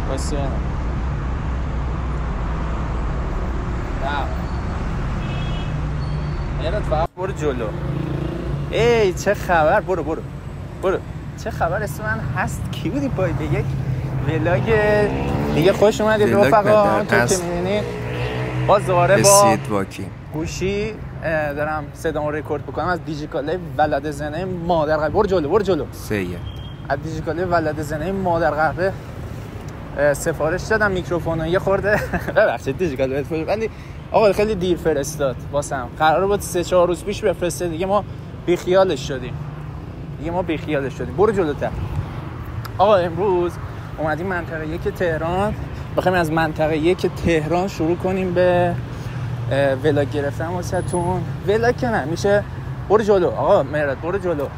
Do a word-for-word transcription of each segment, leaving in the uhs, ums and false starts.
بس نه میرد فقط برو جلو. ای چه خبر؟ برو برو برو. چه خبر؟ اسم من هست کی بودی پای به یک ولاگ دیگه خوش اومدید رفقا. همونطور که می‌بینید باز دوباره با گوشی دارم صدامو رکورد بکنم از دیجیکاله ولد زنه مادر قهوه. برو جلو برو جلو. سیه از دیجیکاله ولد زنه مادر قهوه سفارش دادم میکروفونو یه خورده ببخشید دیجیکاله ولی آقا خیلی دیر فرستاد واسم. قرار بود سه چهار روز پیش بفرسته دیگه ما بیخیالش شدیم. دیگه ما بیخیالش شدیم. برو جلوتر. آقا امروز اومدیم منطقه یک تهران. بخوایم از منطقه یک تهران شروع کنیم به ولاگ گرفتن واسهتون. ولاگ که نه میشه برو جلو. آقا مهراد برو جلو.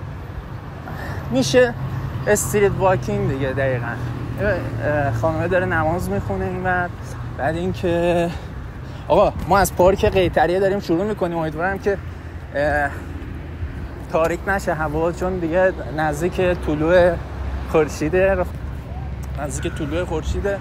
میشه استریت واکینگ دیگه. دقیقاً خانمه داره نماز میخونه اینور. بعد اینکه آقا ما از پارک قیطریه داریم شروع میکنیم. امیدوارم که تاریک نشه هوا چون دیگه نزدیک طلوع خورشیده. نزدیک طلوع خورشیده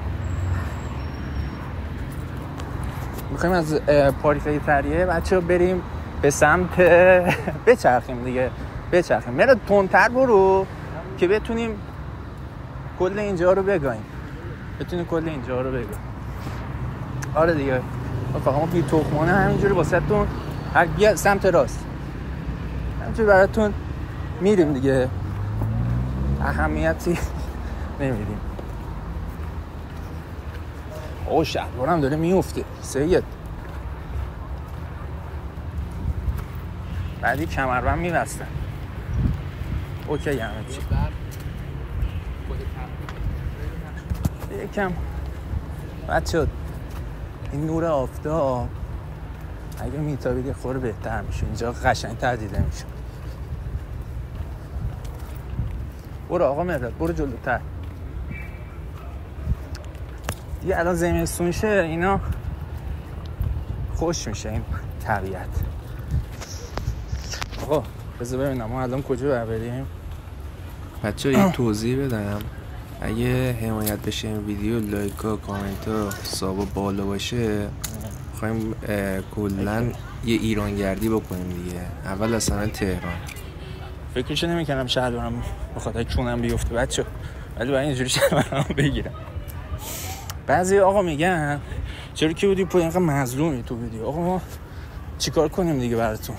میخوایم از پارک قیطریه بچه‌ها بریم به سمت بچرخیم دیگه. بچرخیم. میره تندتر برو که بتونیم کل اینجا رو بگایم. بتونیم کل اینجا رو بگایم. آره دیگه. فقط ما بی تخمانه همینجوری واسهتون هر بیا سمت راست همینجوری براتون میریم دیگه. اهمیتی نمیدیم. او شهربارم داره میفته سید. بعدی کمربند میبستن. اوکی همه چی. یکم بچه این نور آفتاب اگه میتابید یه خورده بهتر میشه. اینجا قشنگ‌تر دیده میشه. برو آقا مهراد برو جلوتر. دیگه الان زمستون شه اینا خوش میشه این طبیعت. آقا بذار ببینم ما الان کجا بریم. بچه ها یه توضیح بدم. اگه حمایت بشه این ویدیو لایک ها کامنت ها حساب بالا باشه خواهیم کلن یه ایرانگردی بکنیم دیگه. اول اصلا تهران فکرشو نمی کنم شهر دارم بخاطر چونم بیفته بچه. ولی باید اینجوری شهر بگیرم. بعضی آقا میگن چرا که بودی پای اینقدر مظلومی تو ویدیو. آقا ما چیکار کنیم دیگه براتون.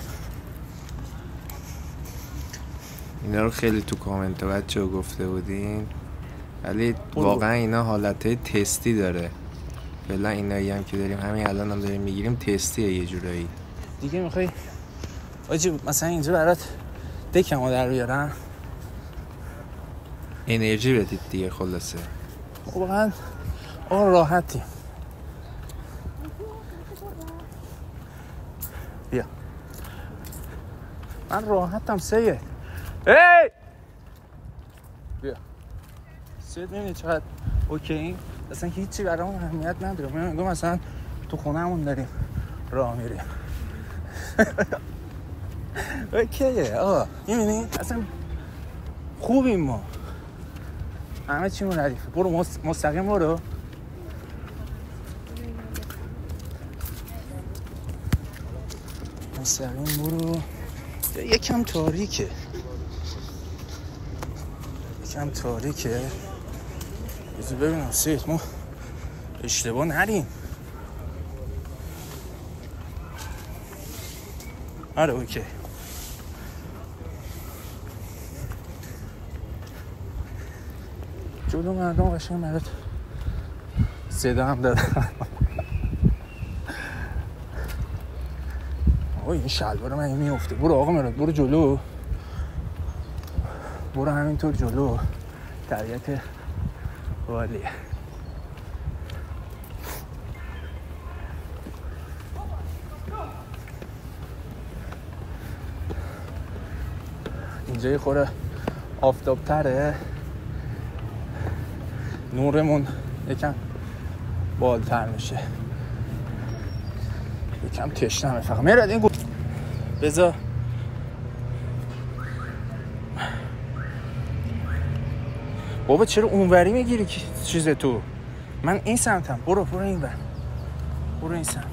اینا رو خیلی تو کامنت ها بچه ها گفته بودین ولی واقعا اینا حالتهای تستی داره. فعلا اینایی هم که داریم همین الان هم داریم میگیریم تستیه یه جورایی دیگه. میخوای آجی مثلا اینجا برات دکمو در بیارم انرژی بدید دیگه. خلاصه واقعا آه راحتیم. بیا من راحتم سید. ای بیا سید. میبینی چقدر اوکی این اصلا هیچی برامون اهمیت نداره. من میگم مثلا تو خونه همون داریم راه میریم اوکیه. آه میبینی اصلا خوبیم ما. همه چیمون ردیفه. برو مستقیم برو. مستقیم برو. یکم تاریکه یکم تاریکه بذار ببینم سید ما اشتباه نریم. آره اوکی. جلو مردم قشنگ برات صدا هم دادن. اوه این شلوار من میفته. برو آقا مراد برو جلو. برو همینطور جلو. طبیعت عالیه. اینجا یه خوره آفتاب تره. نورمون یکم بالتر میشه. یکم تشنمه فقط. میرد این گفت بذار بابا چرا اونوری میگیری که چیز تو؟ من این سمتم. برو برو این بر برو این سمت.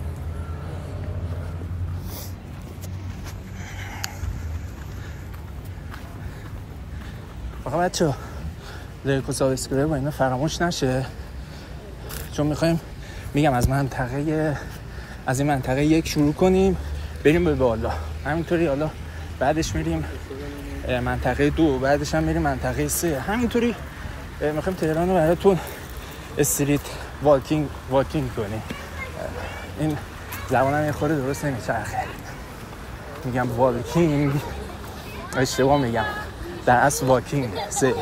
فقط بچه ها لایک و سابسکرایب با اینا فراموش نشه، چون میخوایم میگم از منطقه از این منطقه یک شروع کنیم بریم به بالا، همینطوری حالا بعدش میریم منطقه دو، بعدش هم میریم منطقه سه، همینطوری میخوایم تهران رو براتون استریت واکینگ واکینگ کنیم. این زبانم یه خورده درست نمیچرخه، میگم واکینگ اشتباه میگم، در اصل واکینگ. سه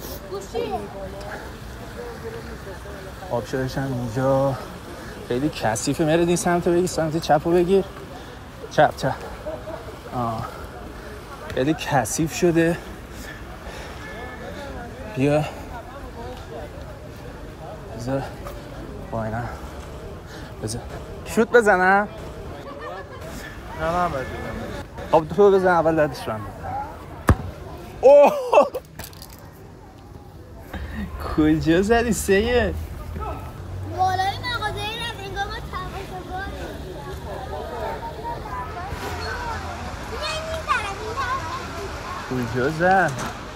آبشارش هم اینجا خیلی کثیفه. مرد این سمت رو بگیر، سمت چپ رو بگیر، چپ چپ. آه خیلی کثیف شده. بیا بذار با اینا بذار شوت بزنم. نه نه بزنم. خب تو بزن اول دردش رو هم بزن. اوه کجا زدی سید؟ بالای مغازه این از انگاه ما تماشاگاه کجا زد؟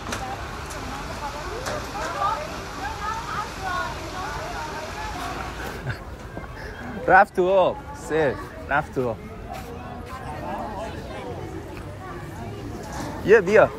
رفت تو آب. سه رفت تو آب. یه بیا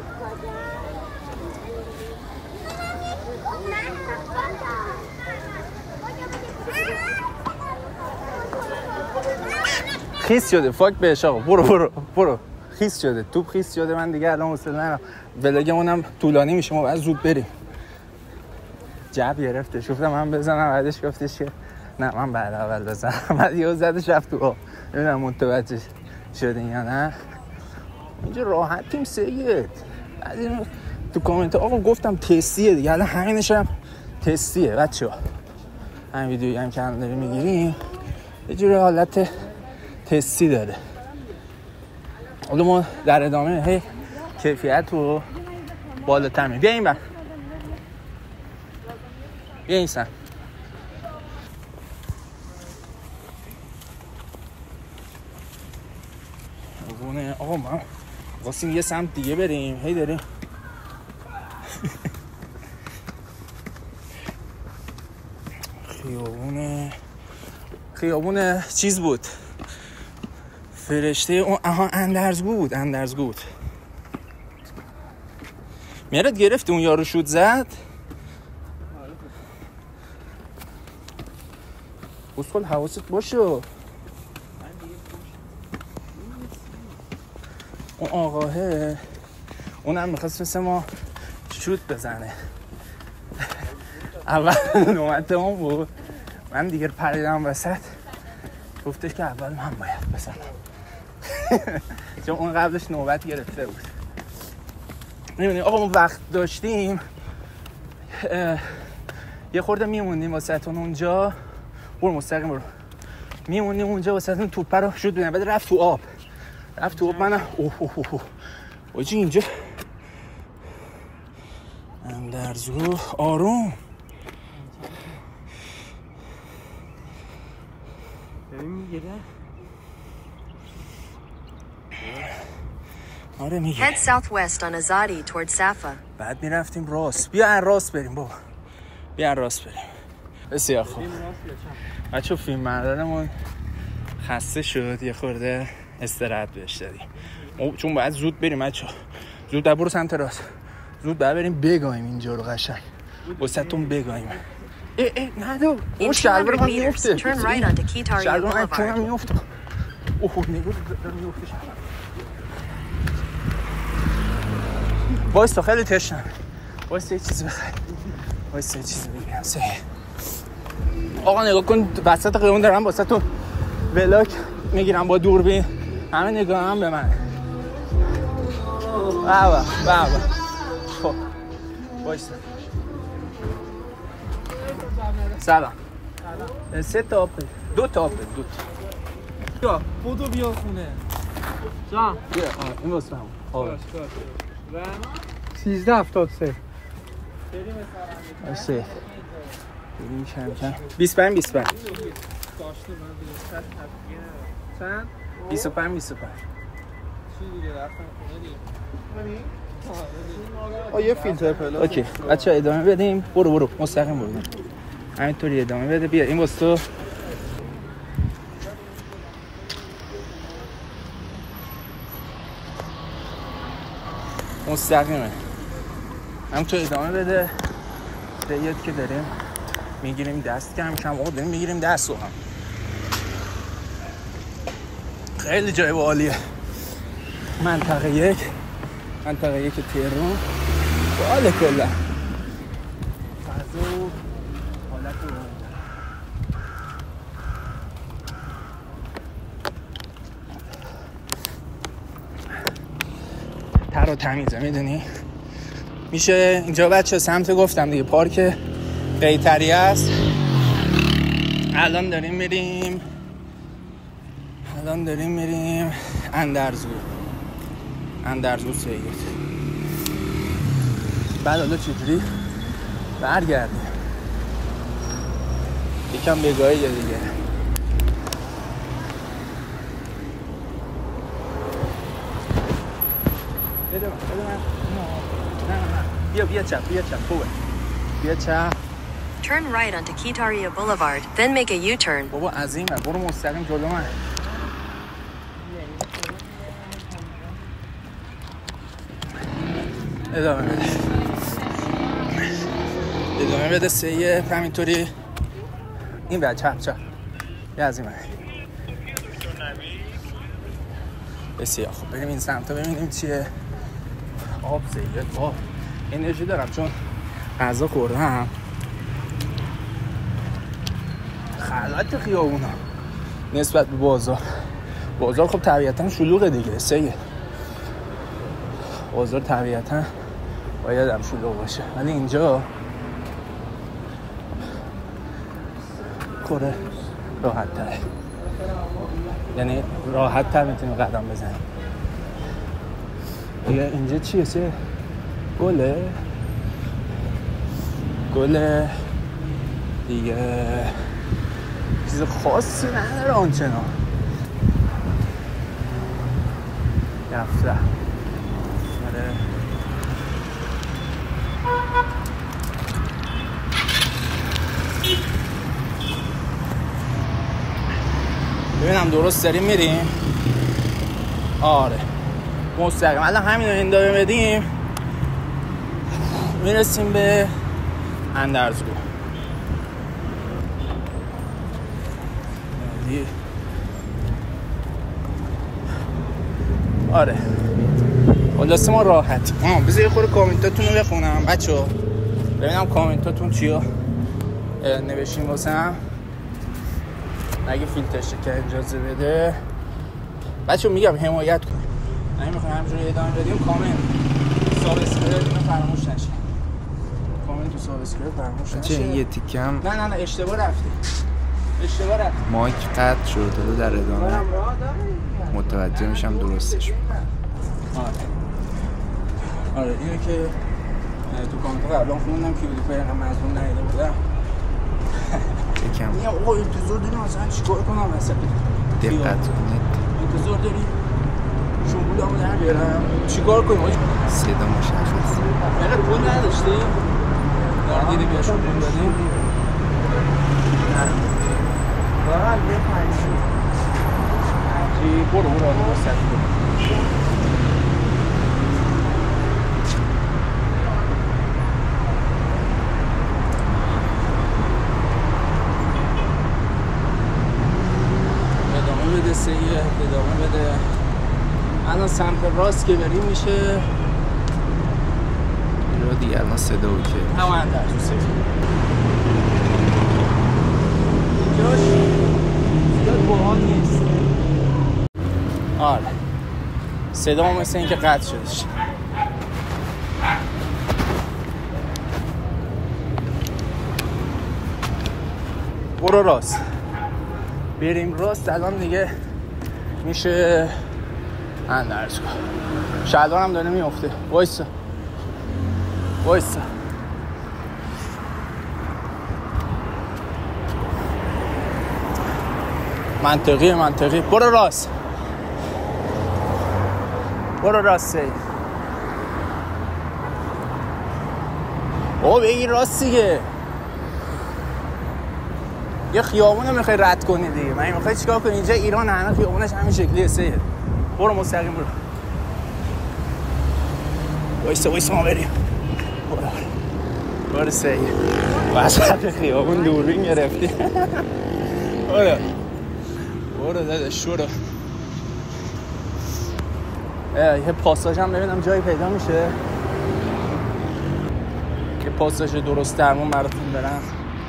خیس شده. فاک بهش آقا. برو برو برو. خیس شده. توپ خیس شده. من دیگه الان حوصله ندارم. ولاگمونم طولانی میشه. ما باید زود بریم. جب گرفتش. گفتم من بزنم. بعدش گفتش که نه من بعد اول بزنم. بعد یهو زدش رفت تو آب. نمیدونم متوجه شدین یا نه. اینجا راحتیم سید. بعد اینو تو کامنت آقا گفتم تستیه دیگه. الان همینش هم تستیه بچه‌ها. همین ویدیویی هم که هم داریم میگیریم یه جوری حالت تستی داره. حالا ما در ادامه هی کیفیت رو بالاتر می‌بریم. بیا این بر بیا این سن. آقا ما واسیم یه سمت دیگه بریم. هی داریم خیابونه خیابونه چیز بود، فرشته اون. آها اندرزگو بود. اندرزگو بود. میرد گرفت اون یارو شوت زد. بسخال حواست باشه. اون آقاه اونم میخواست مثل ما شوت بزنه. اول نومت اون بود. من دیگه پریدم وسط. گفتش که اول من باید بزنم. چون اون قبلش نوبت گرفته بود. نمیدونی آقا ما وقت داشتیم یه خورده میموندیم واسه تون اونجا. برو مستقیم برو. میموندیم اونجا واسه تون توپ رو شد بودیم. بعد رفت تو آب. رفت تو آب. منم اوه اوه اوه واجی اینجا اندرزگو آروم. ببین میگیره. آره میگیره. Head southwest on Azadi toward Safa. بعد میرفتیم راست. بیا ان راست بریم بابا. بیا ان راست بریم. بسیار خوب. بچه فیلم بردارمون خسته شد. یه خورده استراحت بهش دادیم. چون باید زود بریم بچه. زود برو سمت راست. زود باید بریم بگایم اینجا رو قشنگ. واسه تون بگایم. ای ای ندو. اون شلوار من میفته. Turn right onto Kitaria شلوار من Boulevard. میفته. اوه نگو داره میفته شلوار. وایستا خیلی تشنم. وایستا یه چیزی بخوای. وایستا یه چیزی بگیرم. سه. آقا نگاه کن وسط قیون دارم واسه تو ولاگ میگیرم با دوربین. همه نگاه هم به من. بابا بابا. خب وایستا. سلام. سه تا آب دو تا آب دو تا. بیا بودو بیا خونه. جان بیا این واسه هم. آره. سیزده هفتاد و سه. باشه بریم کم کم بیست و پنج بیست و پنج چند؟ بیست و پنج بیست و پنج چی دیگه رفتم خونه دیگه آه یه فیلتر پلاس اوکی بچه ادامه بدیم برو برو مستقیم برو همینطوری ادامه بده بیا این واسه تو مستقیمه همینطور ادامه بده دیاد که داریم میگیریم دست کم کم آقا داریم میگیریم دست رو هم خیلی جای عالیه منطقه یک منطقه یک تهران باله کلا فضا و حالت رو تر و تمیزه میدونی میشه اینجا بچه سمت گفتم دیگه پارک قیطری است الان داریم میریم الان داریم میریم اندرزو اندرزو سید بعد حالا چجوری برگردیم یکم بگاهیه دیگه بده من بده من نه نه نه بیا بیا چپ بیا چپ خوبه بیا چپ Turn right onto Kitaria Boulevard, then make a U-turn. بابا عظیمه برو مستقیم جلو من ادامه بده ادامه بده سیه همینطوری این بعد چپ چپ یه عظیمه بسیار خب بریم این سمت ببینیم چیه آب سیه آب انرژی دارم چون غذا خوردم خلوت خیابونا نسبت به بازار بازار خب طبیعتا شلوغه دیگه سیه بازار طبیعتا باید هم شلوغ باشه ولی اینجا کره راحت تره یعنی راحت تر میتونیم قدم بزنیم دیگه اینجا چیه سه گله گله دیگه چیز خاصی نداره آنچنان یفته آره ببینم درست داریم میریم آره مستقیم الان همین رو ادامه بدیم میرسیم به اندرزگو آره خلاصه ما راحت آه بذار یه خورده کامنتاتون رو بخونم بچه ببینم کامنتاتون چیو نوشیم واسم اگه فیلترش که اجازه بده بچه میگم حمایت کن اگه میخوایم همجوری ادامه بدیم کامنت سابسکرایب اینو فراموش نشه کامنت و سابسکرایب فراموش نشه چه یه تیکم نه نه نه اشتباه رفتی اشتباه رفتی مایک قطع شده در ادامه متوجه میشم درستش آره آره اینو که تو کامنت قبلا خوندم که ویدیو اینقدر مضمون ندیده بودم یکم میگم آقا انتظار داری مثلا چیکار کنم مثلا دقت کنید انتظار داری شنبولامو در بیارم چیکار کنیم صدا مشخص فقط پول نداشتی؟ داره دیدی بیا شنبول دادیم فقط یه پنجی پنجی برو برو آدم بستد ادامه بده سیه ادامه بده الان سمت راست که بریم میشه رو دیگه الان صدا اوکی همه اندر تو سیه اینجاش زیاد باحال نیست آره صدا هم مثل این که قطع شدش برو راست بریم راست الان دیگه میشه اندرزگو شلوار هم داره میفته وایسا وایسا منطقیه منطقی. برو راست، برو راست سید. او بگی راست دیگه. یه خیابونه میخوای رد کنی دیگه. من میخوای چیکار کنی؟ اینجا ایران همه خیابونش همین شکلیه سید. برو مستقیم برو. وایسا وایسا ما بریم. برو برو سید. وسط خیابون دوربین گرفتی. برو برو داداش برو. یه پاساژ هم ببینم جایی پیدا میشه. یه پاساژ درست درمون براتون برم.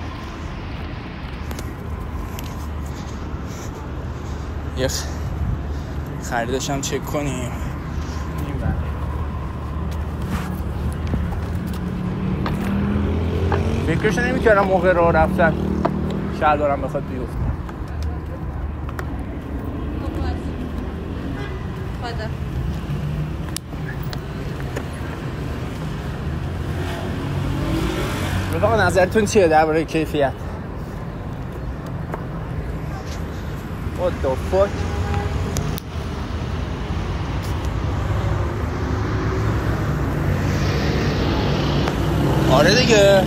یه خریدش هم چک کنیم. فکرش نمی کردم موقع راه رفتن شلوارم بخواد بیفته. رفاقا نظرتون چیه درباره کیفیت؟ What the fuck؟ آره دیگه.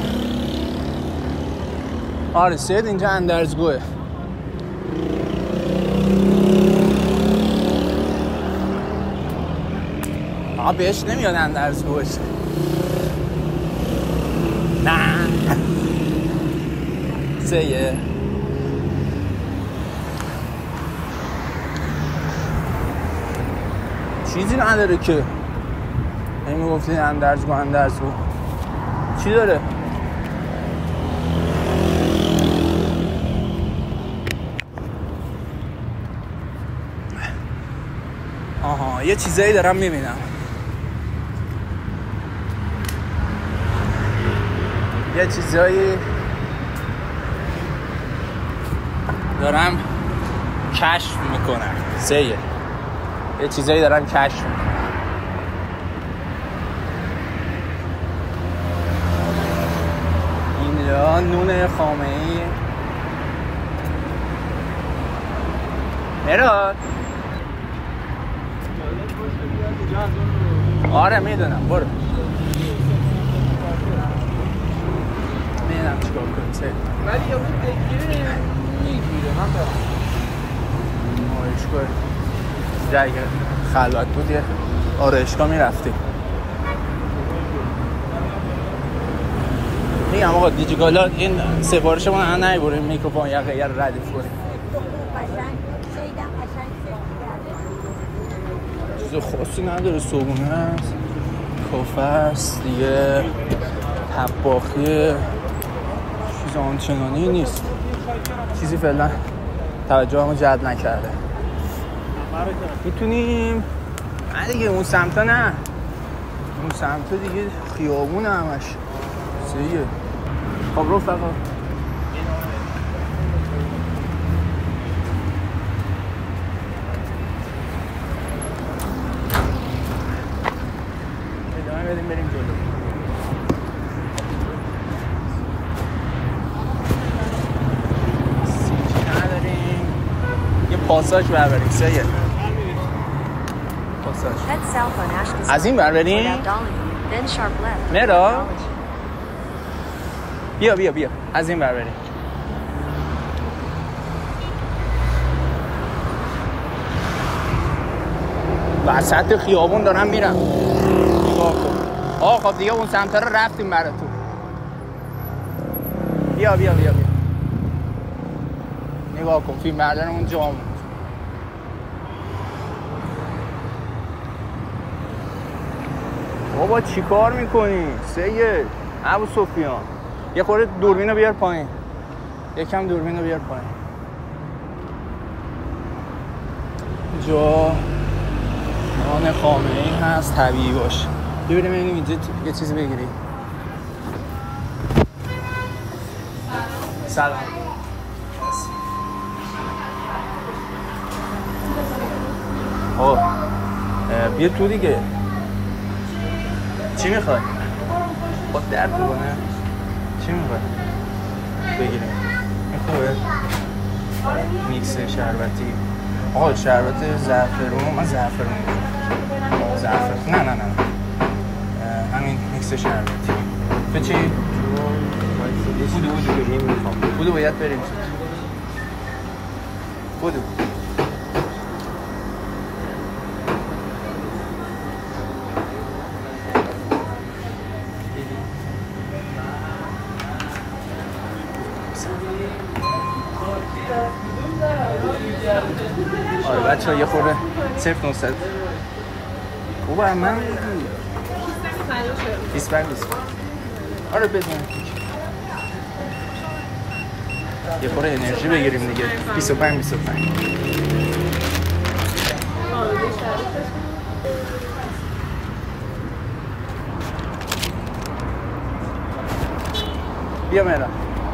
آره سید اینجا اندرزگوه. آه بهش نمیاد اندرزگوش. نه سیه چیزی نداره که نمی گفتید اندرزگو اندرزگو چی داره؟ آها یه چیزایی دارم میبینم. یه چیزایی دارم کشف میکنم سیه. یه چیزایی دارم کشف میکنم. اینجا نون خامه‌ای مراد. آره میدونم برو. میدونم چیکار کنم سید. ولی یه بود دیگه میگیره من برم آرایشگاه جایی خلوت بود یه آرایشگاه میرفتی. میگم آقا دیجیکالا این سفارش ما هم نمیبریم میکروفون یا غیر ردیف کنیم. چیز خاصی نداره. صبونه هست، کافه هست دیگه، طباخی چیز آنچنانی نیست. چیزی فعلا توجهمو جلب نکرده. میتونیم نه دیگه اون سمتا نه، اون سمتا دیگه خیابونه همش سیه. خب رفقا ادامه بدیم بریم جلو. سیچی نداریم. یه پاساژ بربریم سیه. پاساژ از این بربریم. مرا بیا بیا بیا از این بر بریم. وسط خیابون دارم میرم. نگاه کن. آه خب دیگه اون سمت رو رفتیم براتون. بیا بیا بیا بیا نگاه کن فیلم بردارمون جا موند. بابا چی کار میکنی؟ سید ابو سفیان یه خورده دوربین رو بیار پایین. یکم دوربین رو بیار پایین. جا نان خامه‌ای هست طبیعی باشه. ببینیم اینیم اینجا یه چیزی بگیری. سلام. آه بیا تو دیگه. چی میخوای؟ با درد بکنه؟ چی میخوای؟ بگیریم این خوبه؟ میکس شربتی. آقا شربت زعفرون، من زعفرون میگم. زعفرون. نه نه نه. همین میکس شربتی. تو چی؟ بودو بودو بریم میخوام. بودو باید بریم. بودو. آره بچه ها یه خورده صرف نوصد خوبه من بیست پنج بیست پنج آره بدون یه خورده انرژی بگیریم دیگه بیست و پنج بیست و پنج بیا مهران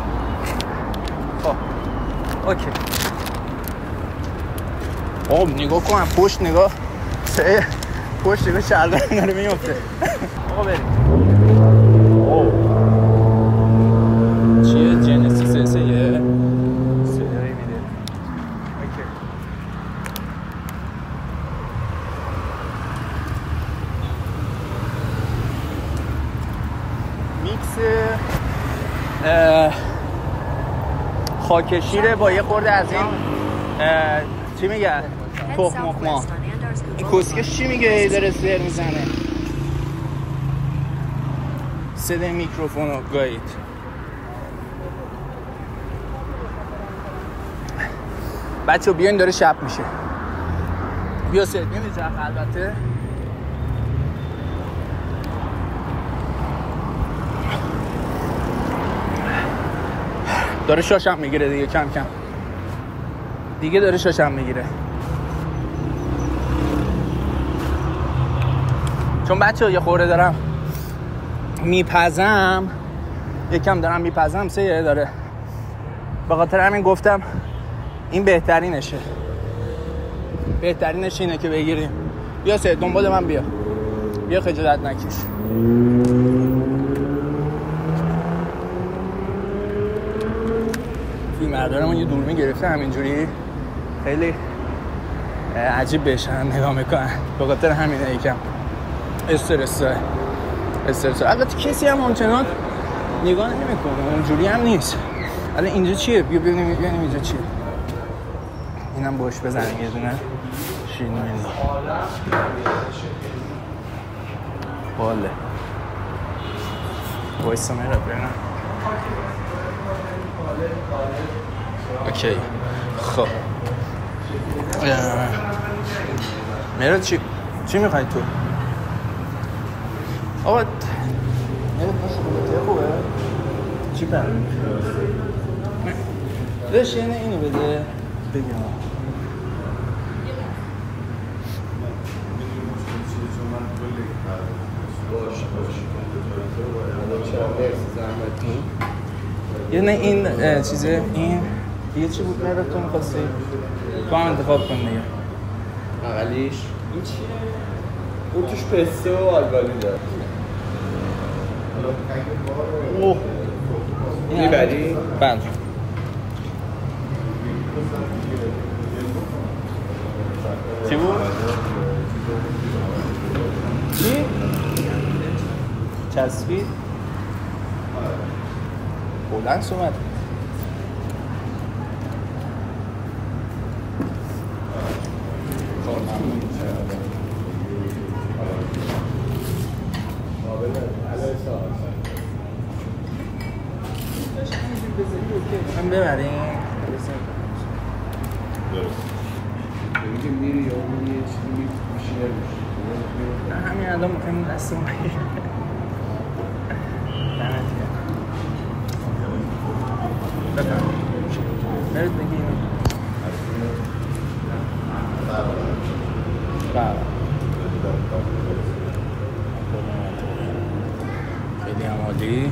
خب اوکی آب نگاه کن پشت نگاه سه پشت نگاه شلدر داره میفته آقا بریم چیه جنسیس سه یه صدایی میده اوکی میکس خاکشیره با یه خورده از این چی میگه؟ تخم مخما این کسکش چی میگه؟ ای داره سر میزنه صدای میکروفون رو گایید بچه بیاین داره شب میشه بیا سر میمیزه البته داره شاشم میگیره دیگه کم کم دیگه داره شاشم میگیره چون بچه یه خورده دارم میپزم یکم دارم میپزم سه داره به خاطر همین گفتم این بهترینشه بهترینش اینه که بگیریم بیا سه دنبال من بیا بیا خجالت نکش فیلم بردارمون یه دوربین گرفته همینجوری خیلی عجیب بهشن نگاه میکنن به خاطر همینه یکم استرس داره استرس داره البته کسی هم همچنان نگاه نمیکنه اونجوری هم نیست الان اینجا چیه بیا ببینیم ببینیم اینجا چیه اینم باش بزنیم یه دونه شیرینی باله وایسا میره برنم اوکی خب میره چی چی میخوای تو آقا میره پشت خوبه چی برمی داشت اینه اینو بده بگیم یه نه این چیزه این دیگه چی بود مهرب تو میخواستی؟ تو هم انتخاب کن دیگه اقلیش این چیه؟ اون توش پسته و آلبانی داره اوه میبری؟ بله چی بود؟ چی؟ چسبید؟ بلند سومد هم ببریم که میری یا اون یه چیزی میشینه نه همین الان میکنیم دستم بگیر بفرم برید بگیم بله خیلی هم عالی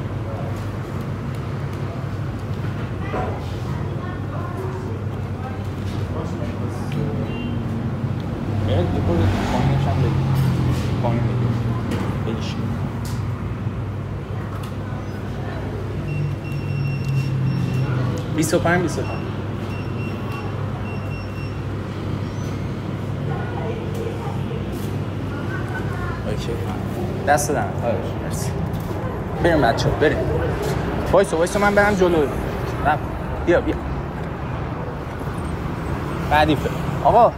برید بکنید پایینش هم بگیم پایین بگیم بگیش بیست و پنج بیست و پنج دست دارم مرسی. بریم بچه ها بریم. وایسا وایسا من برم جلو. بیا بیا بعدی فر. آقا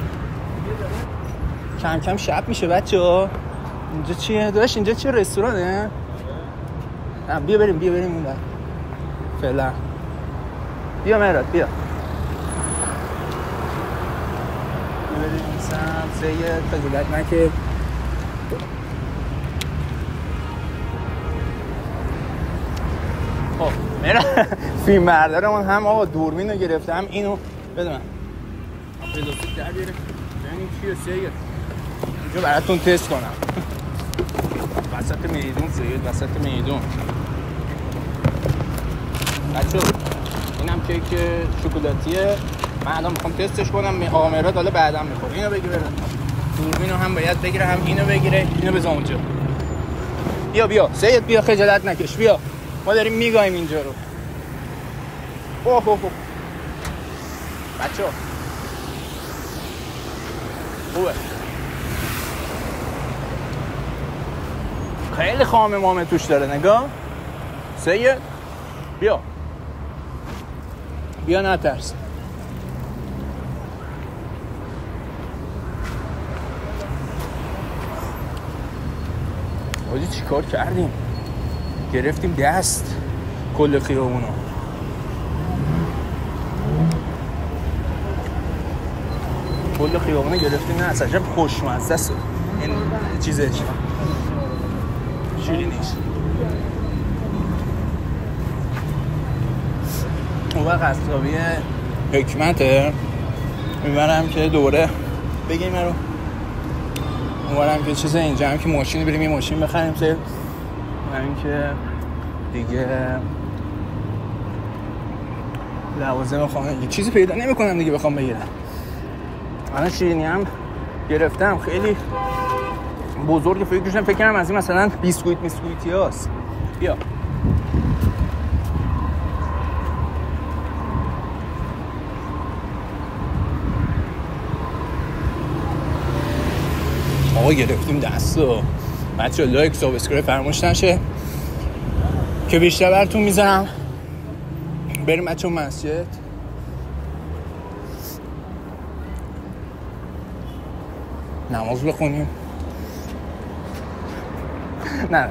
کم کم شب میشه بچه ها. اینجا چیه؟ داشت اینجا چیه رستورانه؟ نه بیا بریم بیا بریم اون بر فعلا. بیا مهراد بیا بیا بریم این سمت سید خجالت نکش. خب مهراد فیلم بردارمون هم آقا دوربین رو گرفته هم اینو بده من پلاستیک در بیاره ببینیم چیه سید اینجا براتون تست کنم. وسط میدون سید وسط میدون بچه اینم کیک شکلاتیه. من الان میخوام تستش کنم. آقا مهراد حالا بعدم میخوره. اینو بگیره دوربینو هم باید بگیره هم اینو بگیره. اینو بذار اونجا. بیا بیا سید بیا خجالت نکش بیا. ما داریم میگایم اینجا رو. اوه اوه اوه بچه خوبه خیلی خامه مامه توش داره. نگاه سید بیا بیا نترس. حاجی چی کار کردیم؟ گرفتیم دست کل خیابونو. کل خیابونو گرفتیم. نه اصلا عجب خوشمزه است این چیزش شیرینیش. اون وقت قصابی حکمته میبرم که دوره بگیم رو اونورم که چیزه. اینجا هم که ماشین بریم یه ماشین بخریم سه همین که دیگه لوازم خانگی چیزی پیدا نمی کنم دیگه بخوام بگیرم. من شیرینی هم گرفتم خیلی بزرگ. فکر کنم فکر کنم از این مثلا بیسکویت میسکویتی هاست. بیا آقا گرفتیم دستو. بچه لایک سابسکرایب فراموش نشه که بیشتر براتون میذارم. بریم بچه مسجد. نماز بخونیم. نه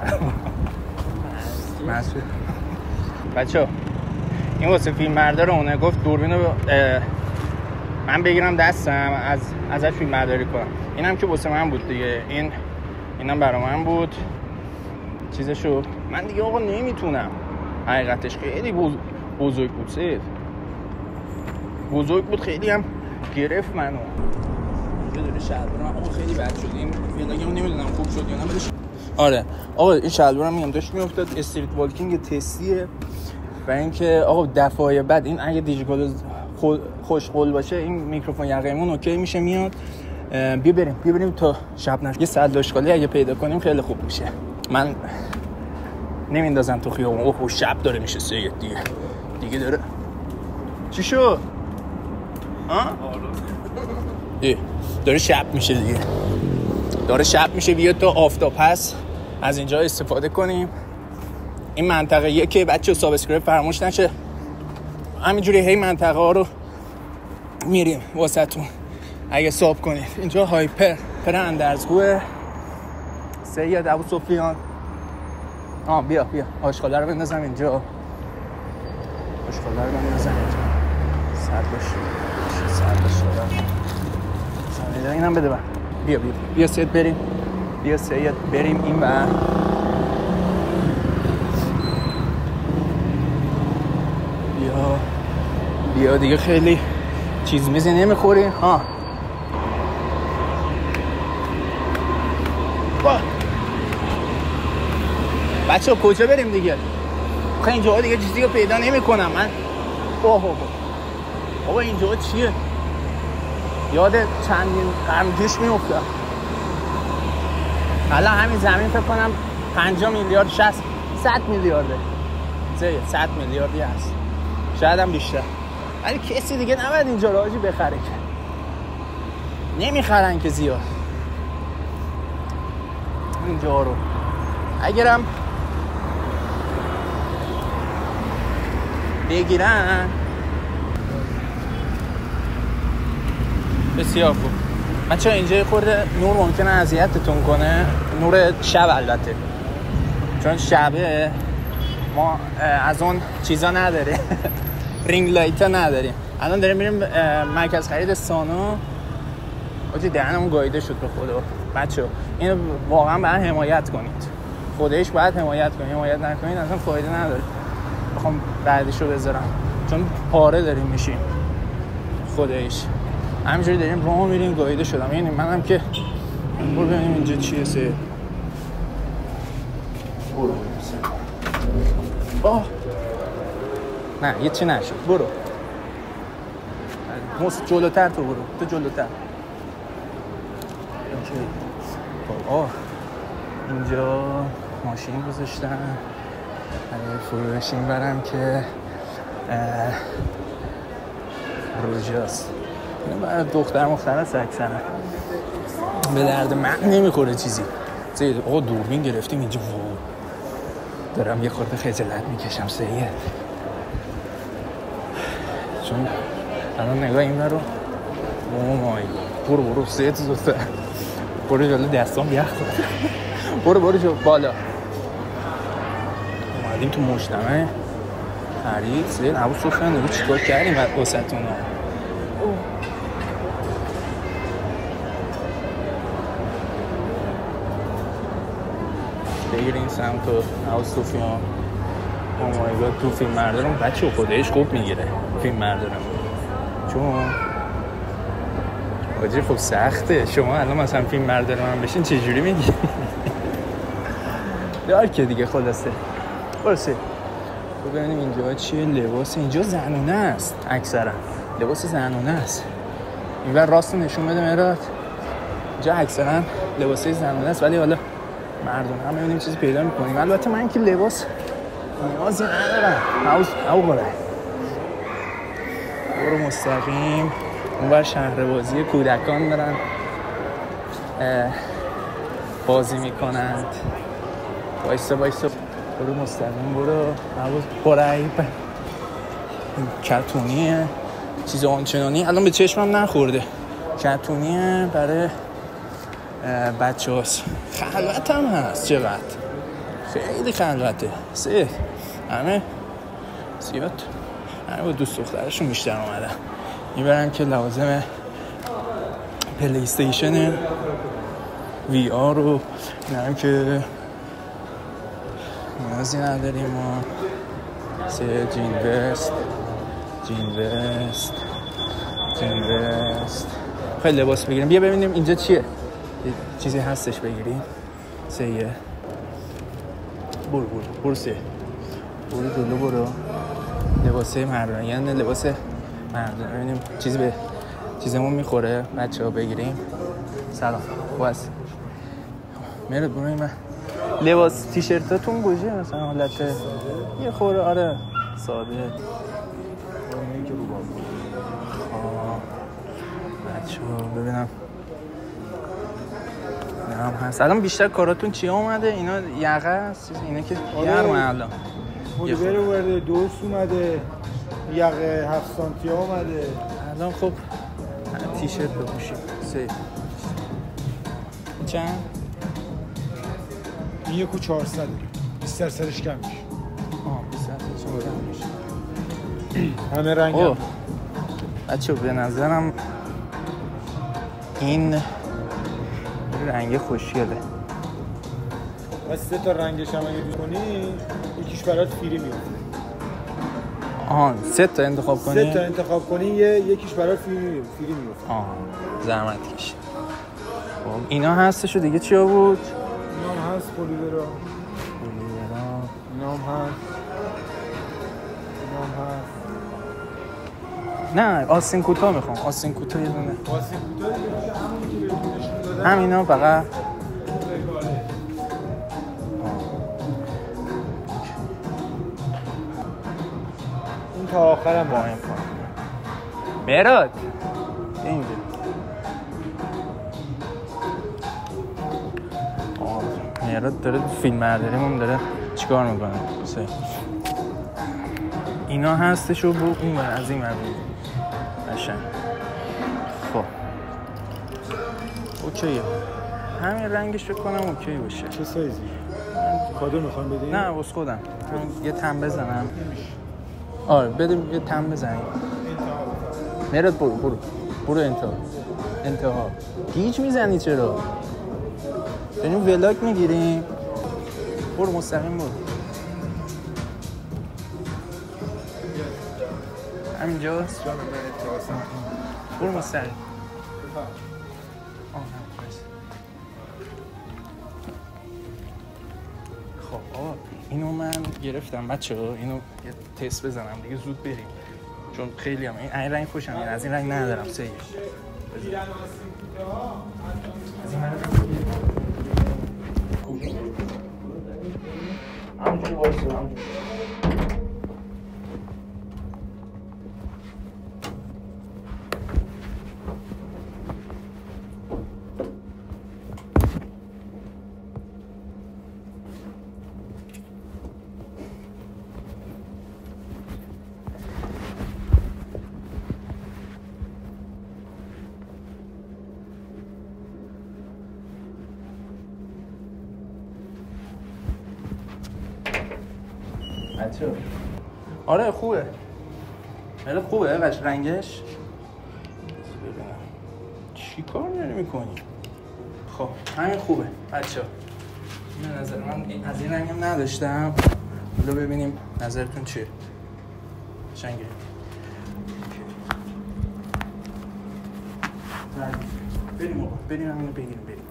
مسجد. بچه این واسه فیلم بردار اونه گفت دوربینو من بگیرم دستم از ازش فیلم برداری کنم. اینم که واسه من بود دیگه. این اینم برای من بود چیزشو. من دیگه آقا نمیتونم. حقیقتش خیلی بزرگ بود سید. بزرگ بود خیلی هم گرفت منو. اینجا داره شلوارم آقا خیلی بد شد. این ویلاگم نمیدونم خوب شد یا نه. بدش آره آقا این شلوارم میگم داشت میافتاد. استریت والکینگ تستیه و اینکه آقا دفعه بعد این اگه دیجیکال خوش قول باشه این میکروفون یقهمون اوکی میشه میاد. بیا بریم بیا بریم تا شب نشه. یه صد اشغالی اگه پیدا کنیم خیلی خوب میشه. من نمیندازم تو خیابون. اوه شب داره میشه سید دیگه دیگه داره. چی شد؟ ها؟ ای داره شب میشه دیگه. داره شب میشه. بیا تا آفتاب هست از اینجا استفاده کنیم. این منطقه یکی بچه سابسکرایب فراموش نشه. همینجوری هی منطقه ها رو میریم واسهتون اگه ساب کنید. اینجا هایپر پر اندرزگوه سید ابو سفیان. آه بیا بیا آشغاله رو بندازم اینجا. آشغاله رو بندازم اینجا. سر باش سر باش سر اینم بده من. بیا بیا بیا سید بریم. بیا سید بریم این بر. بیا بیا دیگه خیلی چیز میزی نمیخوری. ها بچه ها کجا بریم دیگه؟ خیلی اینجا دیگه چیزی رو پیدا نمی کنم من. اوه اوه بابا اینجا چیه؟ یاد چندین قرن پیش میافتم. حالا همین زمین فکر کنم پنجاه میلیارد شصت صد میلیارده. زیر صد میلیاردی هست. شاید هم بیشتر. ولی کسی دیگه نباید اینجا راجی بخره که. نمیخرن که زیاد. اینجا رو. اگرم بگیرن بسیار خوب. بچه‌ها اینجا یه خورده نور ممکنه اذیتتون کنه، نور شب البته، چون شبه ما از اون چیزا نداریم رینگ لایت ها نداریم. الان داریم میریم مرکز خرید سانو. آجی دهنمون گاییده شد به خدا. بچه‌ها اینو واقعا باید حمایت کنید، خودش باید حمایت کنید، حمایت نکنید اصلا فایده نداره. بخوام بعدیشو بذارم چون پاره داریم میشیم. خودش همینجوری داریم راه میریم گاییده شدم. یعنی منم که برو ببینیم اینجا چیه. سه برو آه نه یه چی نشد. برو موس جلوتر، تو برو تو جلوتر. اوکی. آه اینجا ماشین گذاشتن فروش. این برم که روژاست. اینو برای دختر مختار هست اکثرا. به درد من نمیخوره چیزی. زید آقا دوربین گرفتیم اینجا. دارم یه خورده خجالت میکشم سید، چون الان نگاه این رو او مای برو برو سید زوسته برو جلو دستام یخ خورد. برو برو جو بالا. اومدیم تو مجتمع خرید. سید ابو سفیان رو چیکار کردیم واسهتون؟ بگیرین سمت ابو سفیان. او مای گاد تو فیلم مردارم بچه خودش خوب میگیره فیلم مردارم، چون واجه خب سخته. شما الان مثلا فیلم مردارم هم بشین چجوری میگی؟ دار که دیگه خلاصه. برسه رو ببینیم اینجا چیه. لباس اینجا زنونه است اکثرا، لباس زنونه است. این بر راست نشون بده مراد. اینجا اکثرا لباسای زنونه است، ولی حالا مردونه هم ببینیم چیزی پیدا میکنیم. البته من که لباس نیازی ندارم. حوض او برای برو مستقیم اون بر شهر بازی کودکان دارن بازی میکنند. بایسته بایسته برو مستقیم برو. حوض برای کتونیه چیز آنچنانی الان به چشمم نخورده. کتونیه برای بچه هاست. خلوت هم هست. چقدر خیلی خلوته. سه همه زیاد همه با دوست دخترشون بیشتر اومدن. میبرن که لازمه پلی استیشن وی آر رو نرم که نیازی نداریم. ما سه جین وست جین وست جین وست خیلی لباس بگیریم. بیا ببینیم اینجا چیه، چیزی هستش بگیریم. سه یه برو برو برو سه برو جلو برو. لباسه مردانه یعنی لباس مردانه ببینیم چیزی به چیزمون میخوره بچه ها بگیریم. سلام خوب هست میرد برو. این لباس تیشرتاتون گوشه مثلا حالت یه خوره آره ساده. اینه که رو بابا خواه بچه ها ببینم هم هست. الان بیشتر کاراتون چی اومده؟ اینا یقه است؟ اینه که گرمه الان. مدبر ورده دوست اومده، یقه هفت سانتی اومده. الان خب تیشرت بپوشیم. سه چند؟ این یکو چهارصده بیست درصدش کم میشه. آه بیست درصدش کم میشه. همه رنگ هم بچه به نظرم این رنگ خوشگله. بس سه تا رنگش هم اگه دوست کنی یکیش برات فری میاد. آها سه تا انتخاب کنی؟ سه تا انتخاب کنی یه یکیش برات فری میاد. فری میاد. آها زحمت کش. خب اینا هستش و دیگه چیا بود؟ اینا هم هست پولیورا. پولیورا. اینا هم هست. اینا هم هست. نه آستین کوتاه میخوام. آستین کوتاه یه دونه. آستین کوتاه دیگه میشه همون که بهتون نشون دادم. همینا فقط این تا آخرم با این کن. مراد اینجا. آه مهراد داره فیلم برداریمون داره چیکار میکنه. اینا هستش و برو اون بر از این بر قشنگ. خب اوکیه، همین رنگش فکر کنم اوکی باشه. چه سایزی؟ کادو میخوام بدی؟ نه واسه خودم یه تم بزنم. آره بده یه تم بزنیم. مهراد برو برو برو انتها انتها. گیج میزنی چرا؟ داریم ولاگ میگیریم. برو مستقیم برو. همینجاست. برو مستقیم. خب آقا اینو من گرفتم بچه‌ها، اینو یه تست بزنم دیگه زود بریم چون خیلی هم این رنگ خوشم میاد. از این رنگ ندارم سه یک. از این همونجوری وایسو. همونجوری بچه آره خوبه. خیلی خوبه قش رنگش. چی کار داری میکنی؟ خب همین خوبه بچه ها. به نظر من از این رنگم نداشتم. حالا ببینیم نظرتون چیه. شنگه بریم آقا بریم همینو بگیریم بریم.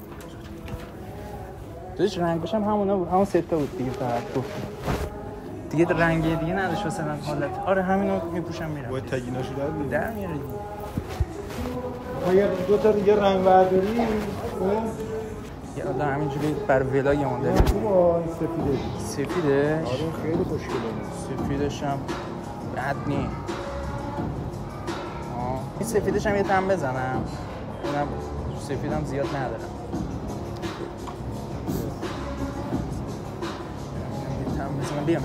دوش رنگش هم همونه بود، همون سه تا بود دیگه. فقط گفتیم دیگه رنگی دیگه نداشت مثلا حالت. آره همینو میپوشم میرم. باید تگیناشو در بیاری. در میاره دیگه. ما یه دو تا دیگه رنگ برداری. یا الله همینجوری بر ولاگمون داریم. خوبه سفیده. سفیده؟ آره خیلی خوشگله. سفیدش هم بد نی. آه این سفیدش هم یه تم بزنم. اونم سفیدم زیاد ندارم. بزنم بیام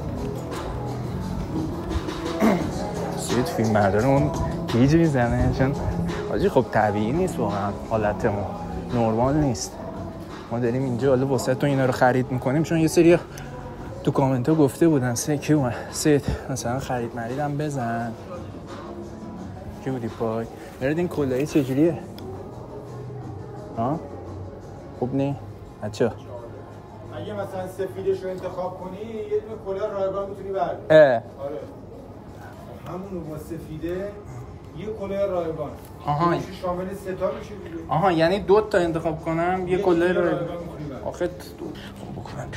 سویت فیلم برداره اون گیج میزنه چون آجی خب طبیعی نیست واقعا. حالتمون نرمال نیست. ما داریم اینجا حالا واسه تو اینا رو خرید میکنیم چون یه سری تو کامنت ها گفته بودن سه کی اومد سه مثلا خرید مریدم بزن کی بودی پای برید. این کلاهی چجوریه؟ ها خوب نی بچه اگه مثلا سفیدش رو انتخاب کنی یه دونه کلاه رایگان میتونی برداری. اه آره همونو با سفیده یه کلاه رایگان. آها شامل سه تا میشه دیگه. آها یعنی دو تا انتخاب کنم یه کلاه رایگان. آخه دو خب بکنم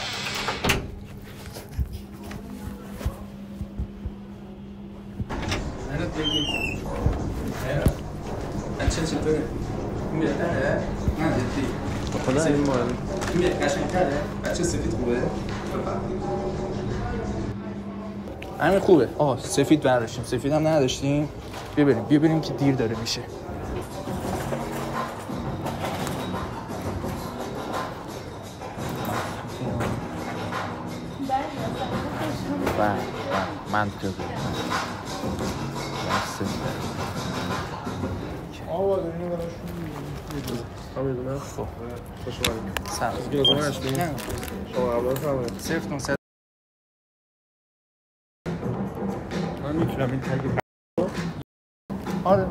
مهراد بگیر. مهراد بچه چطوره؟ این بهتره؟ نه جدی خدا این مال این قشنگ‌تره؟ بچه سفید خوبه؟ همین خوبه. آه سفید برداشتیم. سفید هم نداشتیم. بیا بریم بیا بریم که دیر داره میشه. بله بله منطقی. آوا داریم براش همین خب خوش اومدید. سلام. گزارش هستین؟ نه. شما اول فرمایید. صفر نهصد من میتونم این تگ آره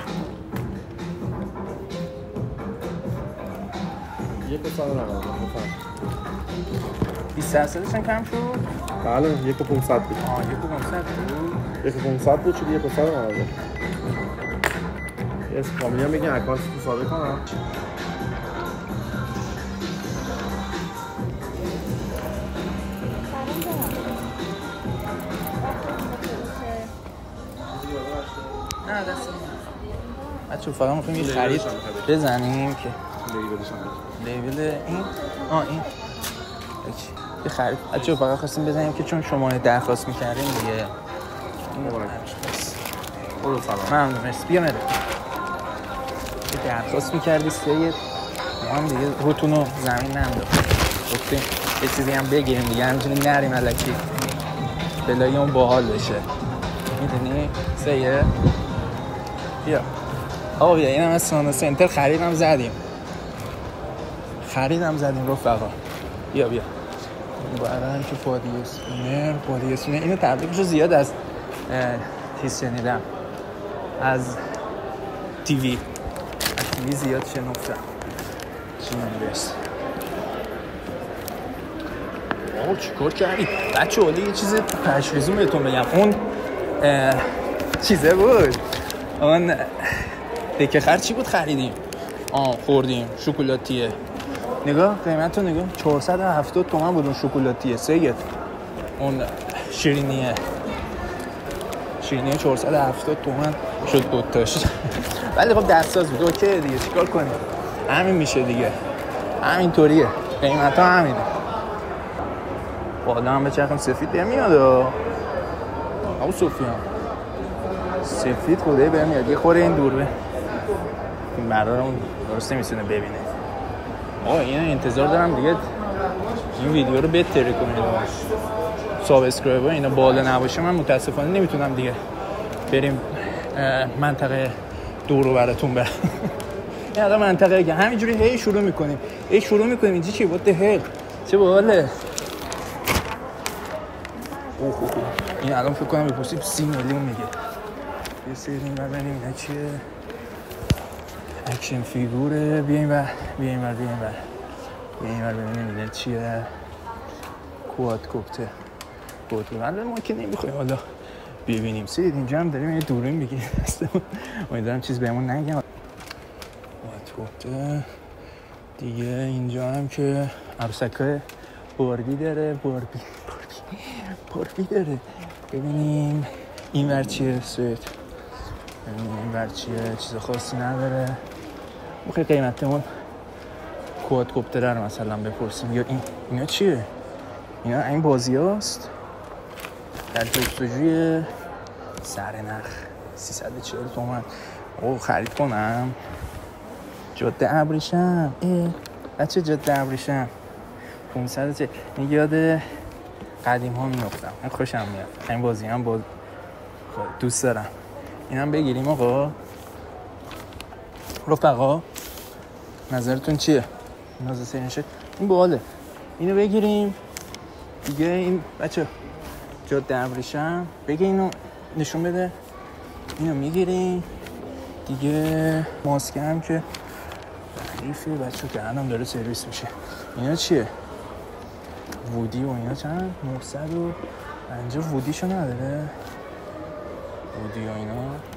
یک سال نقل بفرمایید. بیست درصدش هم کم شد؟ بله یک و پونصد بود. آه یک و پونصد بود. یک و پونصد بود شد یک و صد نقل. یه فامیلی هم بگین اکانت تو ثابت کنم. نه دست بچه فقط میخواییم یه خرید بزنیم که لیبل این آه این یه خرید بچه فقط خواستیم بزنیم که چون شما درخواست میکردیم دیگه این رو برو سلام. ممنون مرسی. بیا مره یه درخواست میکردی سید ما هم دیگه روتون رو زمین نمیداد. گفتیم یه چیزی هم بگیریم دیگه، همینجوری نریم الکی بلای اون باحال بشه، میدونی؟ سیه بیا آقا بیا، این هم از سونا سنتر خریدم زدیم خریدم زدیم رفقا. بیا بیا بعدم که بادی اسپینر بادی اسپینر اینو تبلیغشو زیاد از تیز شنیدم، از تیوی از تیوی زیاد شنفتم. چی نمیرس آقا چی کار کردی؟ بچه حالی یه چیز پشریزون بهتون بگم، اون چیزه بود، اون دکه خر چی بود خریدیم؟ آه خوردیم شکلاتیه، نگاه قیمت رو نگاه، چهارصد و هفتاد تومن بود اون شکلاتیه سید، اون شیرینیه شیرینیه چهارصد و هفتاد تومن شد دوتاش ولی خب دستاز بود، اوکی دیگه چیکار کنیم، همین میشه دیگه، همینطوریه قیمت ها همینه. بالا هم بچرخم سفید بمیاد آقا صوفیان، سفید خوده بمیاد، یه خوره این دور به این برای اون درست نمیتونه ببینه. آقا این انتظار دارم دیگه این ویدیو رو بهتره کنید، سابسکرایب اینا بالا نباشه من متاسفانه نمیتونم دیگه بریم منطقه دور رو براتون برم این الان منطقه که همینجوری هی شروع میکنیم هی شروع میکنیم اینجا چی بود هل چه باحاله. اوه اوه این الان فکر کنم بپرسیم سی میلیون میگه. یه سری این بر ببینیم اینا چیه، اکشن فیگوره، بیایم بر بیایم بر بیایم بر بیایم بر ببینیم اینا چیه، کواد کوپتر کواد ولی ما که نمیخوایم حالا ببینیم. سید اینجا هم داریم یه دوربین میگیریم امیدوارم چیز بهمون نگم. کواد کوپتر دیگه اینجا هم که عروسکای باربی داره، باربی باربی باربی داره. ببینیم این ور چیه سویت، ببینیم این ور چیه، چیز خاصی نداره. بخیر قیمتمون کواد کوپتر رو مثلا بپرسیم. یا این اینا چیه، اینا این بازی هاست در جستجوی سر نخ سیصد و چهل تومن. او خرید کنم جاده ابریشم، ای بچه جاده ابریشم پانصد و چهل. این یاد قدیم ها میفتم، این خوشم میاد، این بازی هم باز دوست دارم. این هم بگیریم آقا رفقا، نظرتون چیه؟ نازه سرینشه این باحاله، اینو بگیریم دیگه. این بچه جاده ابریشم بگه اینو نشون بده، اینو میگیریم دیگه. ماسک هم که ریفی بچه که الان داره سرویس میشه. اینا چیه؟ وودی و اینا چند؟ نهصد و پنجاه وودیشو نداره؟ وودی و اینا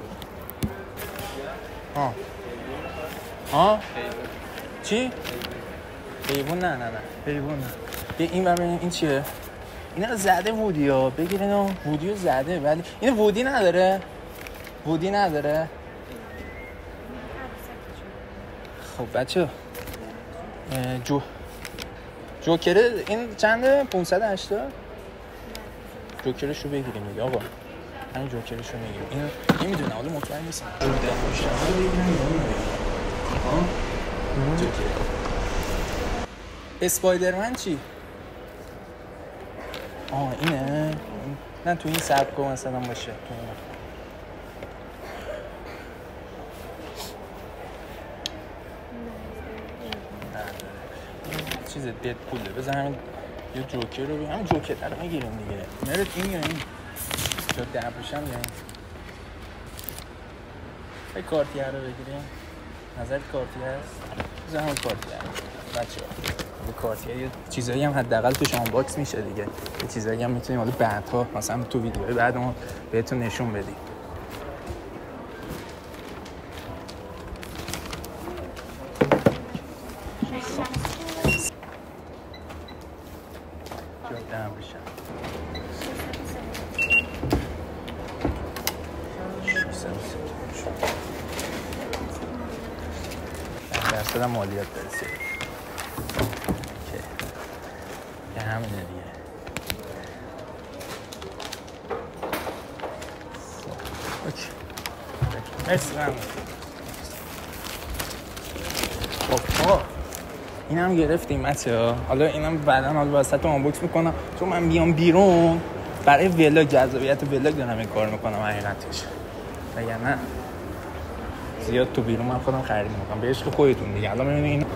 ها ها چی؟ حیوان نه نه نه حیوان نه. بیا این ببینیم این چیه؟ اینا رو زده وودی ها، بگیر اینو وودی رو زده ولی اینو وودی نداره؟ وودی نداره؟ خب بچه جو جوکره این چنده؟ پانصد و هشتاد؟ جوکرش رو بگیریم دیگه آقا، همین جوکرش رو میگیریم. اینو نمیدونم حالا مطمئن نیستم جوده خوشتر رو بگیرم یا اون رو جوکر. اسپایدرمن چی؟ آه اینه؟ نه تو این سبکو مثلا باشه تو این چیز ددپوله. بذار همین یه جوکر رو بگیریم، همین جوکر رو میگیریم دیگه. مرد این یا این جاده ابریشم یا این یه کارتیه رو بگیریم. نظر کارتیه هست؟ بذار همین کارتیه هست بچه ها. کارتیه یه چیزایی هم حداقل توش آنباکس میشه دیگه، یه چیزایی هم میتونیم حالا بعدها مثلا تو ویدیوهای بعدمون بهتون نشون بدیم. جاده ابریشم درصد هم مالیات برسید که همینه دیگه. اوکی مرسی. من خب آقا اینم گرفتیم بچه‌ها. حالا اینم بعداً حالا واسهتون آنبوکس میکنم چون من بیام بیرون برای ولاگ، جذابیت ولاگ دارم این کار میکنم حقیقتش. وگرنه زیاد تو بیرون من خودم خرید میکنم به عشق خودتون دیگه. الان ببینید این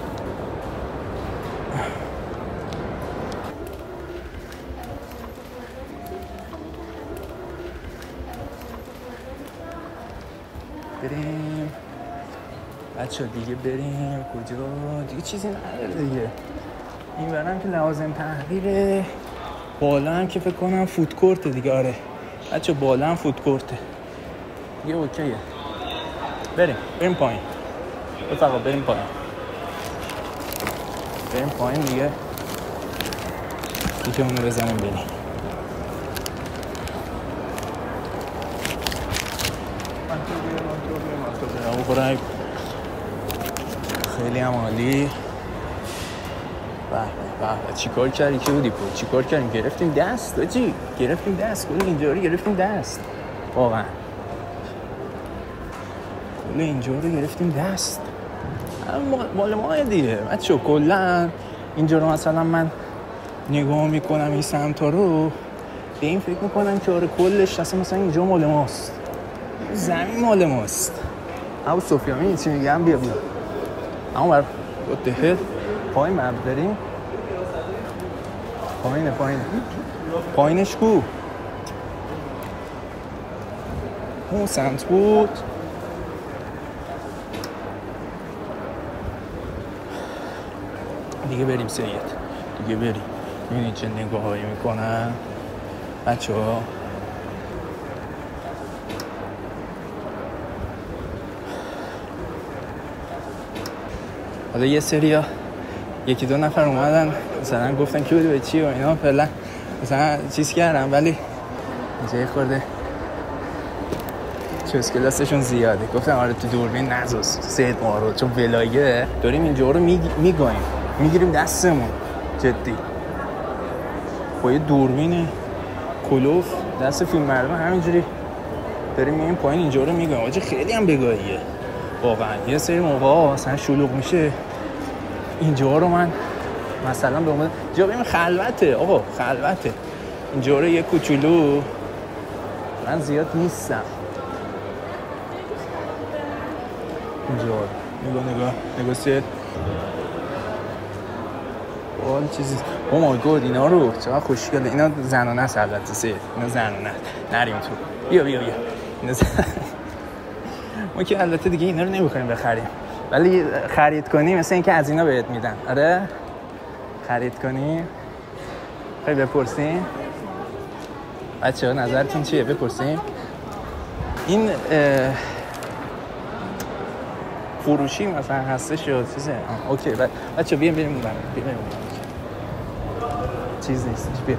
بریم بچه دیگه بریم کجا دیگه چیزی نداره دیگه. این برم که لوازم تحریره، بالا هم که فکر کنم فود کورت دیگه. آره بچه بالا هم فود کورته دیگه. اوکیه بریم بریم پایین بفقا بریم پایین بریم پایین دیگه دیگه اونو بزنیم بریم. بخورم خیلی هم عالی. به به به چی کار کردی که بودی پو چی کار کردیم؟ گرفتیم دست آجی، گرفتیم دست کل اینجا رو گرفتیم دست واقعا. کل اینجا رو گرفتیم دست مال ما دیگه بچه. کلا اینجا رو مثلا من نگاه میکنم این سمتا رو به این فکر میکنم که آره کلش اصلا مثلا اینجا مال ماست، زمین مال ماست. او صوفیا این چی میگم؟ بیا بیا اما بر دهل پایین مب داریم. پایینه پایینه پایینش کو اون سمت بود. دیگه بریم سید دیگه بریم. میبینید چه نگاه هایی میکنن بچه ها. حالا یه سری ها یکی دو نفر اومدن مثلا گفتن که بودی به چی و اینا فعلا مثلا چیز کردم، ولی اینجا یه خورده چوز کلاسشون زیاده. گفتم آره تو دوربین نزوز سید ما رو، چون ولاگه داریم اینجا رو میگاییم میگیریم دستمون جدی با یه دوربین کلوف دست فیلم مردم همینجوری داریم میگیم پایین اینجا رو میگاییم. آجه خیلی هم بگاهیه واقعا. یه سری موقع مثلا شلوغ میشه اینجا رو من مثلا به عنوان جا بریم خلوته آقا خلوته اینجا رو یه کوچولو من زیاد نیستم اینجا نگاه نگاه نگاه سید اول چیزی او مای گاد اینا رو چقدر خوشگله. اینا زنانه است البته سید، اینا زنانه نریم تو. بیا بیا بیا اینا زن... ما که البته دیگه اینا رو نمیخوایم بخریم، ولی خرید کنی مثل این که از اینا بهت میدن. آره خرید کنی خیلی بپرسیم بچه ها نظرتون چیه؟ بپرسیم. این فروشی مثلا هستش یا چیزه؟ اوکی بچه بیایم بریم اون برم بیایم بریم چیز نیست بیا.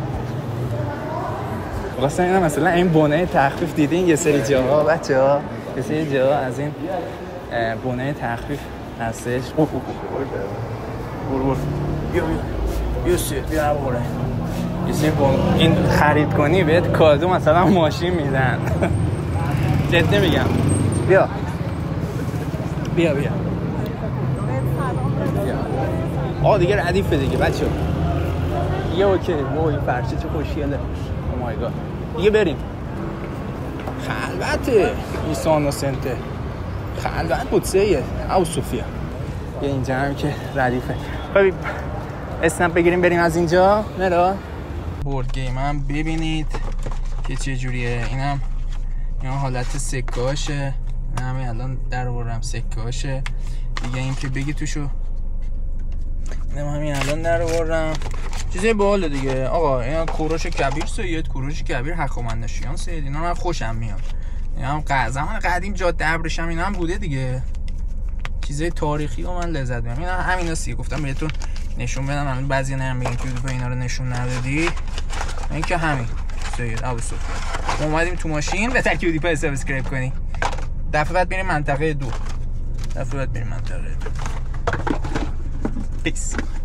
واسه اینا مثلا این بونه تخفیف دیدین یه سری جاها بچه ها یه سری جاها از این بونه تخفیف هستش. اوه اوه اوه بور بیا بیا بیا سید بیا بوره یه سری بونه این خرید کنی بهت کادو مثلا ماشین میدن. جدی میگم بیا بیا بیا آه دیگه ردیفه دیگه بچه دیگه اوکی. وای این فرشه چه خوشگله. او مای گاد دیگه بریم خلوته نیسان و سنته خلوت بود سیه او صوفیا. یه اینجا هم که ردیفه. خب اسنپ بگیریم بریم از اینجا. مرا بورد گیم هم ببینید که چه جوریه. اینم اینا حالت سکه هاشه. همین الان در آوردم سکه هاشه دیگه. این که بگی توشو اینم همین الان در آوردم. چیزای باحال دیگه آقا. اینا کوروش کبیر سید کوروش کبیر هخامنشیان سید اینا من خوشم میاد. اینا هم زمان قدیم جاده ابریشم اینا هم بوده دیگه. چیزای تاریخی و من لذت میبرم. اینا همینا سی گفتم بهتون نشون بدم. الان بعضی نرم میگن که یوتیوب اینا رو نشون ندادی. این که همین سید ابو سفیان. اومدیم تو ماشین به ترکیب یوتیوب سابسکرایب کنی. دفعه بعد بریم منطقه دو. دفعه بعد بریم منطقه دو. پیس.